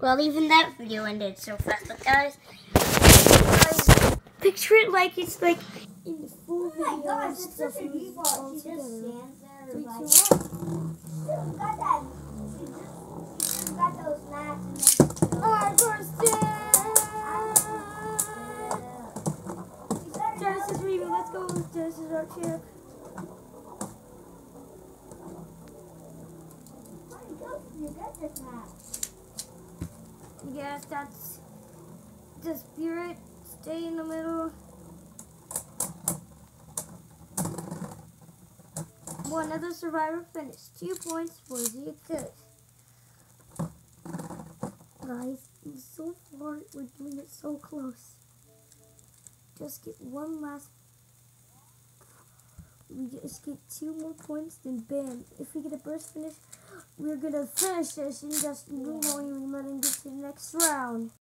Well, even that video ended so fast. But guys, picture it like it's like in the full video. Oh my gosh, it's such a default. She just stands there like, she got that. She just got those mats and then Alright, Genesis Reba, let's go. Genesis our chair. You get this mat. Yes, that's the spirit. Stay in the middle. Well, another survivor finished. 2 points for the good. Guys, so far we're doing it so close. Just get one last. We just get 2 more points, then bam. If we get a burst finish, we're gonna finish this and just, you know, even let him get to the next round.